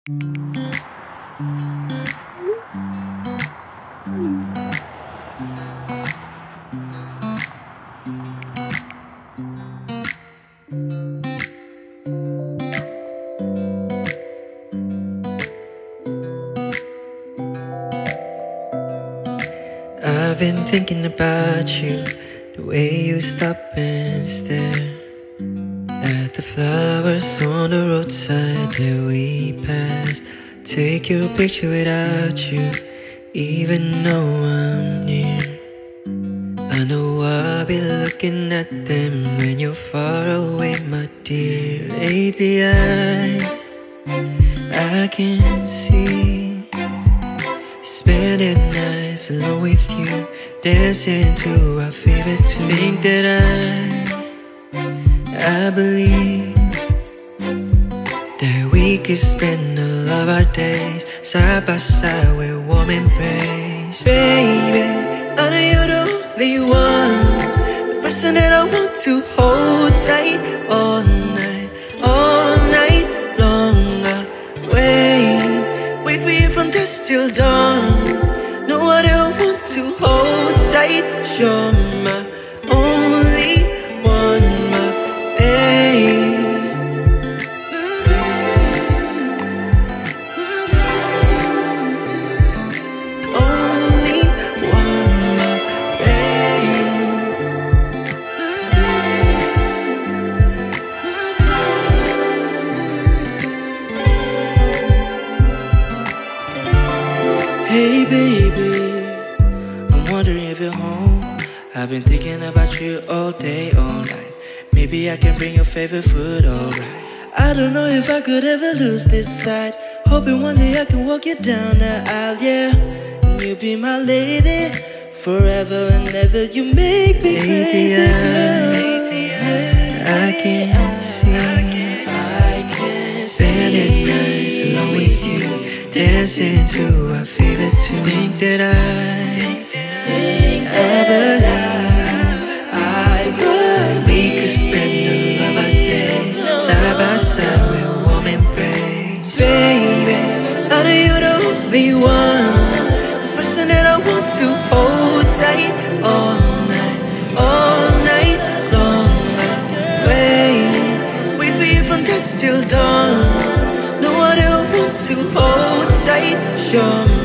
I've been thinking about you, the way you stop and stare at the flowers on the roadside that we pass. Take your picture without you, even though I'm near. I know I'll be looking at them when you're far away, my dear. Lately I can see spending nights alone with you, dancing to our favorite tune. Think that I believe that we could spend all of our days side by side with warm embrace. Baby, I know you're the only one, the person that I want to hold tight all night long. I wait for you from dusk till dawn. No one else wants to hold tight. You're my only one, my babe. Only one, my babe. Hey baby, I'm wondering if you're home. I've been thinking about you all day, all night. Maybe I can bring your favorite food, alright. I don't know if I could ever lose this sight. Hoping one day I can walk you down the aisle, yeah. And you'll be my lady forever and ever. You make me crazy, girl. I can see spending nights alone with you, dancing to our favorite tune. Think that I believe we could spend all of our days side by side with warm embrace. Baby, I know you're the only one, the person that I want to hold tight all night long. Wait for you from dusk till dawn. No one else wants to hold tight. You're